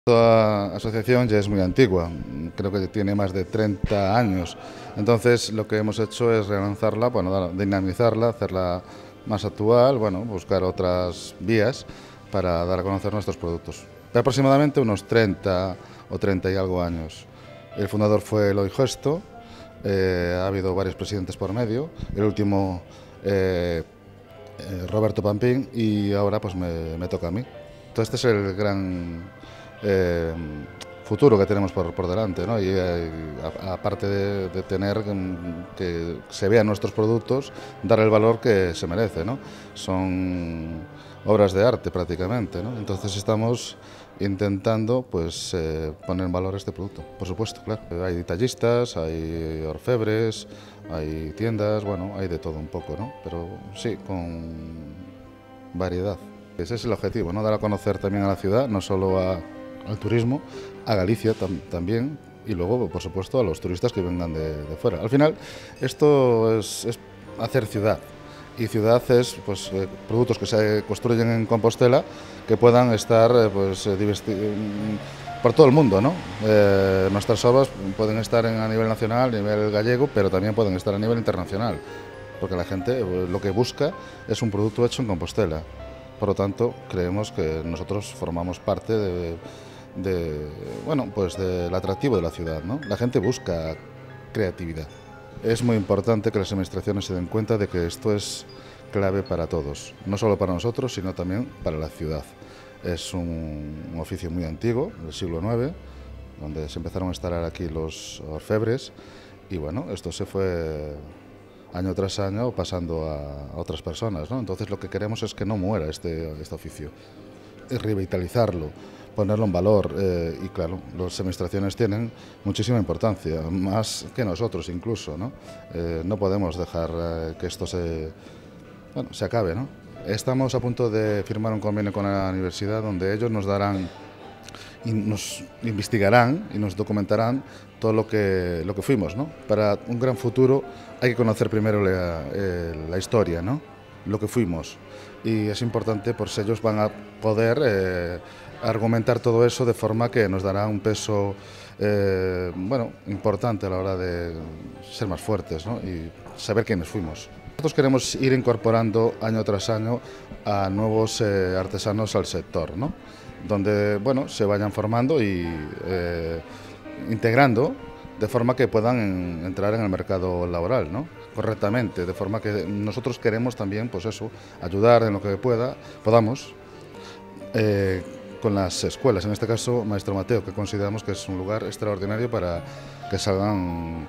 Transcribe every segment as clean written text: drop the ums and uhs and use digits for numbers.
La asociación ya es muy antigua, creo que tiene más de 30 años. Entonces lo que hemos hecho es relanzarla, bueno, dinamizarla, hacerla más actual, bueno, buscar otras vías para dar a conocer nuestros productos. Aproximadamente unos 30 o 30 y algo años. El fundador fue Eloy Gesto, ha habido varios presidentes por medio, el último Roberto Pampín, y ahora pues me toca a mí. Entonces este es el gran eh, futuro que tenemos por delante, ¿no? Y aparte de tener que se vean nuestros productos, dar el valor que se merece, ¿no? Son obras de arte prácticamente, ¿no? Entonces estamos intentando pues poner en valor este producto, por supuesto, claro. Hay detallistas, hay orfebres, hay tiendas, bueno, hay de todo un poco, ¿no? Pero sí, con variedad. Ese es el objetivo, ¿no? Dar a conocer también a la ciudad, no solo al turismo, a Galicia también, y luego, por supuesto, a los turistas que vengan de fuera. Al final, esto es hacer ciudad. Y ciudad es pues, productos que se construyen en Compostela que puedan estar por todo el mundo, ¿no? Nuestras obras pueden estar a nivel nacional, a nivel gallego, pero también pueden estar a nivel internacional, porque la gente lo que busca es un producto hecho en Compostela. Por lo tanto, creemos que nosotros formamos parte bueno, pues del atractivo de la ciudad, ¿no? La gente busca creatividad. Es muy importante que las administraciones se den cuenta de que esto es clave para todos, no solo para nosotros, sino también para la ciudad. Es un oficio muy antiguo, del siglo IX, donde se empezaron a instalar aquí los orfebres, y bueno, esto se fue año tras año pasando a otras personas, ¿no? Entonces lo que queremos es que no muera este oficio, es revitalizarlo, ponerlo en valor, y claro, las administraciones tienen muchísima importancia, más que nosotros incluso, ¿no? No podemos dejar que esto se acabe, ¿no? Estamos a punto de firmar un convenio con la universidad donde ellos nos darán y nos investigarán y nos documentarán todo lo que fuimos, ¿no? Para un gran futuro hay que conocer primero la historia, ¿no? Lo que fuimos. Y es importante, pues ellos van a poder argumentar todo eso de forma que nos dará un peso bueno, importante a la hora de ser más fuertes, ¿no? Y saber quiénes fuimos. Nosotros queremos ir incorporando año tras año a nuevos artesanos al sector, ¿no? Donde bueno, se vayan formando y integrando de forma que puedan entrar en el mercado laboral, ¿no? Correctamente, de forma que nosotros queremos también, pues eso, ayudar en lo que podamos, con las escuelas, en este caso Maestro Mateo, que consideramos que es un lugar extraordinario para que salgan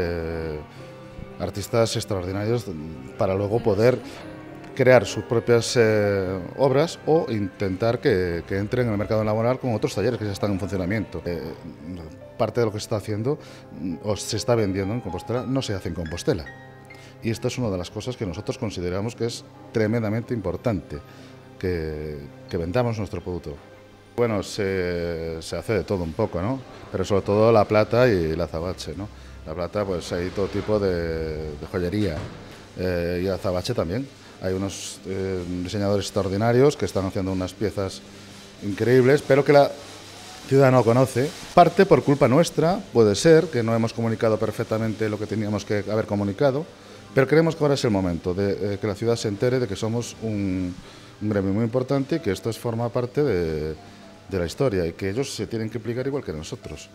artistas extraordinarios para luego poder crear sus propias obras o intentar que entren en el mercado laboral con otros talleres que ya están en funcionamiento. Parte de lo que se está haciendo o se está vendiendo en Compostela no se hace en Compostela. Y esto es una de las cosas que nosotros consideramos que es tremendamente importante, que vendamos nuestro producto. Bueno, se hace de todo un poco, ¿no? Pero sobre todo la plata y el azabache, ¿no? La plata, pues hay todo tipo de joyería, y el azabache también. Hay unos diseñadores extraordinarios que están haciendo unas piezas increíbles, pero que la ciudad no conoce. Parte por culpa nuestra, puede ser, que no hemos comunicado perfectamente lo que teníamos que haber comunicado, pero creemos que ahora es el momento de que la ciudad se entere de que somos un gremio muy importante y que esto forma parte de la historia y que ellos se tienen que implicar igual que nosotros.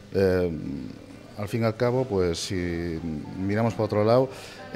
Al fin y al cabo, pues si miramos para otro lado,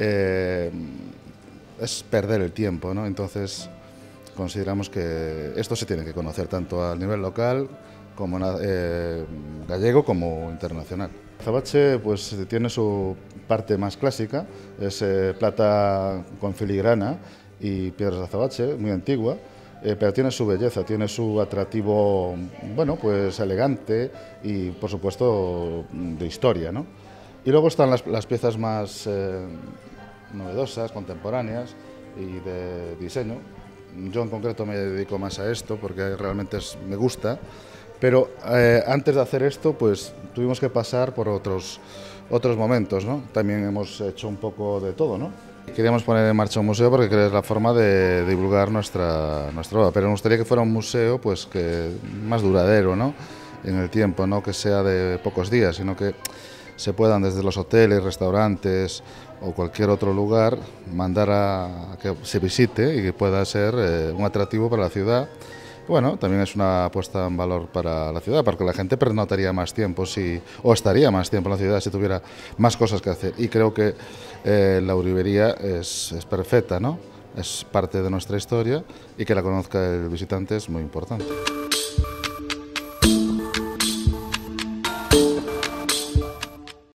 es perder el tiempo, ¿no? Entonces consideramos que esto se tiene que conocer tanto a nivel local como gallego como internacional. Azabache pues tiene su parte más clásica, es plata con filigrana y piedras de azabache, muy antigua, pero tiene su belleza, tiene su atractivo, bueno, pues elegante y por supuesto de historia, ¿no? Y luego están las piezas más novedosas, contemporáneas y de diseño. Yo en concreto me dedico más a esto porque realmente me gusta, pero antes de hacer esto pues tuvimos que pasar por otros momentos, ¿no? También hemos hecho un poco de todo, ¿no? Queríamos poner en marcha un museo porque creo que es la forma de divulgar nuestra obra, pero nos gustaría que fuera un museo pues que más duradero, ¿no? En el tiempo, no que sea de pocos días, sino que se puedan desde los hoteles, restaurantes o cualquier otro lugar mandar a que se visite y que pueda ser un atractivo para la ciudad. Bueno, también es una apuesta en valor para la ciudad, porque la gente pernotaría más tiempo o estaría más tiempo en la ciudad si tuviera más cosas que hacer. Y creo que la Uribería es perfecta, ¿no? Es parte de nuestra historia y que la conozca el visitante es muy importante.